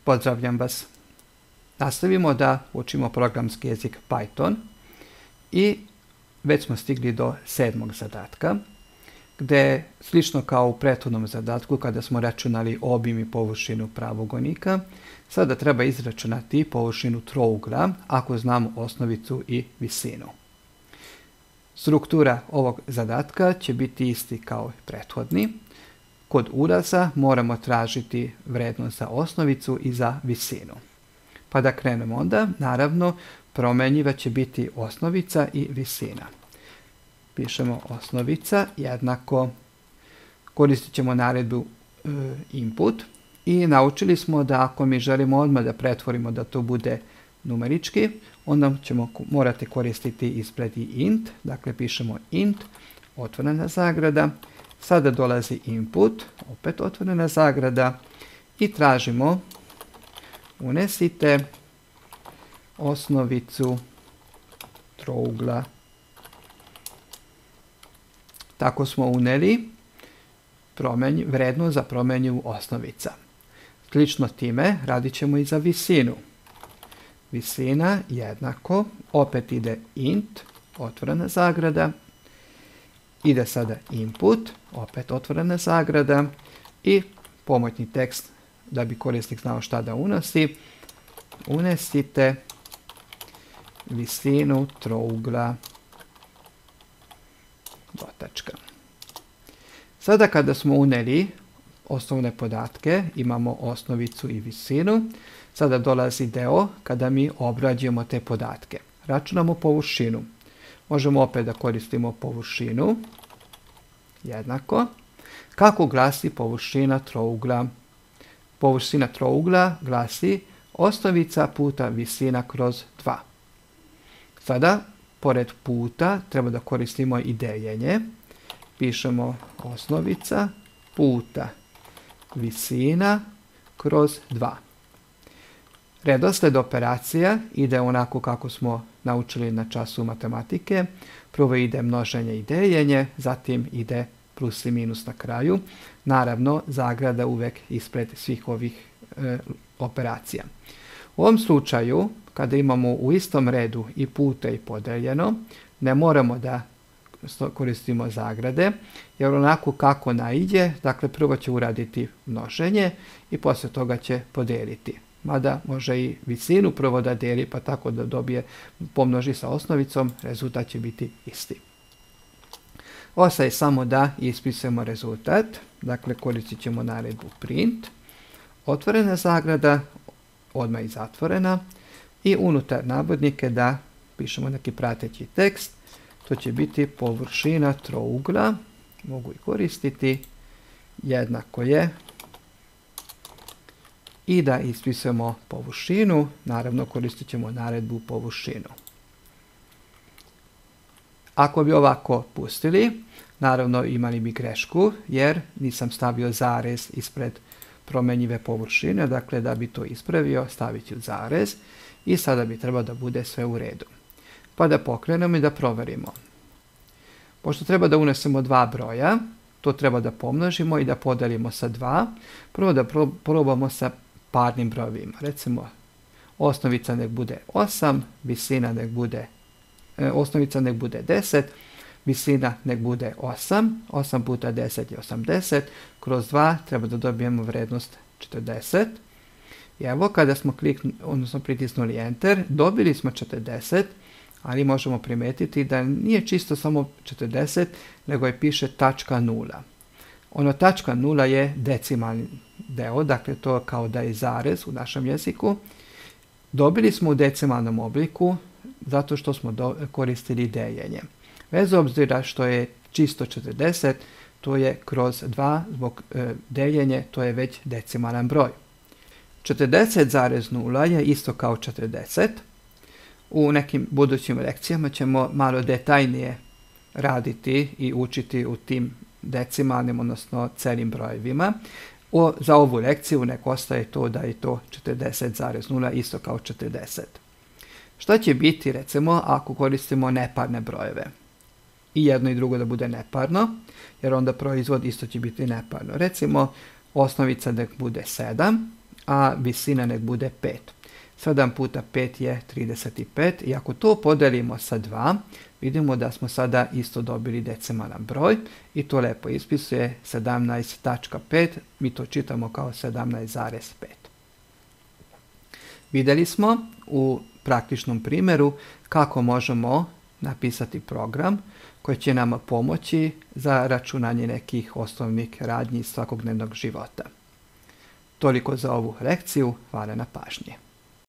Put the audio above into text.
Pozdravljam vas. Nastavimo da učimo programski jezik Python i već smo stigli do 7. zadatka, gdje slično kao u prethodnom zadatku kada smo računali obim i površinu pravogonika, sada treba izračunati površinu trougla ako znamo osnovicu i visinu. Struktura ovog zadatka će biti isti kao i prethodni. Kod uraza moramo tražiti vrednost za osnovicu i za visinu. Pa da krenemo onda, naravno, promjenjiva će biti osnovica i visina. Pišemo osnovica jednako, koristit ćemo naredbu input i naučili smo da ako mi želimo odmah da pretvorimo da to bude numerički, onda ćemo morati koristiti ispred i int, dakle pišemo int, otvorena zagrada, sada dolazi input, opet otvorena zagrada i tražimo unesite osnovicu trougla. Tako smo uneli vrednost za promjenjivu osnovica. Slično time radit ćemo i za visinu. Visina jednako, opet ide int, otvorena zagrada, ide sada input, opet otvorena zagrada i pomoćni tekst da bi korisnik znao šta da unosi. Unesite visinu trougla. Sada kada smo uneli osnovne podatke, imamo osnovicu i visinu, sada dolazi deo kada mi obrađujemo te podatke. Računamo površinu. Možemo opet da koristimo površinu, jednako. Kako glasi površina trougla? Površina trougla glasi osnovica puta visina kroz 2. Sada, pored puta, treba da koristimo i deljenje. Pišemo osnovica puta visina kroz 2. Redosled operacija ide onako kako smo naučili na času matematike. Prvo ide množenje i deljenje, zatim ide plus i minus na kraju. Naravno, zagrada uvek ispred svih ovih operacija. U ovom slučaju, kada imamo u istom redu i puta i podeljeno, ne moramo da koristimo zagrade, jer onako kako naiđe, dakle prvo će uraditi množenje i poslije toga će podeliti. Mada može i visinu prvo da deli, pa tako da dobije pomnoži sa osnovicom, rezultat će biti isti. Ostaje samo da ispisujemo rezultat, dakle koristit ćemo naredbu print, otvorena zagrada, odmah i zatvorena, i unutar navodnike da pišemo neki prateći tekst. To će biti površina trougla, mogu i koristiti, jednako je, i da ispisujemo površinu, naravno koristit ćemo naredbu površinu. Ako bi ovako pustili, naravno imali bi grešku, jer nisam stavio zarez ispred promjenjive površine, dakle da bi to ispravio stavit ću zarez i sada bi trebalo da bude sve u redu. Pa da pokrenemo i da proverimo. Pošto treba da unesemo dva broja, to treba da pomnožimo i da podelimo sa 2. Prvo da probamo sa parnim brojevima. Recimo, osnovica nek bude 8, visina nek bude, osnovica nek bude 10, visina nek bude 8, 8 puta 10 je 80, kroz 2 treba da dobijemo vrednost 40. I evo kada smo pritisnuli enter, dobili smo 40, ali možemo primetiti da nije čisto samo 40, nego je piše tačka 0. Ono tačka 0 je decimalni deo, dakle to kao da je zarez u našem jeziku. Dobili smo u decimalnom obliku zato što smo koristili deljenje. Bez obzira što je čisto 40, to je kroz 2, zbog deljenje, to je već decimalan broj. 40,0 je isto kao 40. U nekim budućim lekcijama ćemo malo detaljnije raditi i učiti u tim decimalnim, odnosno celim brojevima. Za ovu lekciju nek ostaje to da je to 40,0 isto kao 40. Šta će biti, recimo, ako koristimo neparne brojeve? I jedno i drugo da bude neparno, jer onda proizvod isto će biti neparno. Recimo, osnovica nek bude 7, a visina nek bude 5. 7 puta 5 je 35 i ako to podelimo sa 2, vidimo da smo sada isto dobili decimalan broj i to lepo ispisuje 17.5, mi to čitamo kao 17,5. Vidjeli smo u praktičnom primjeru kako možemo napisati program koji će nam pomoći za računanje nekih osnovnih radnji svakodnevnog života. Toliko za ovu lekciju, hvala na pažnji.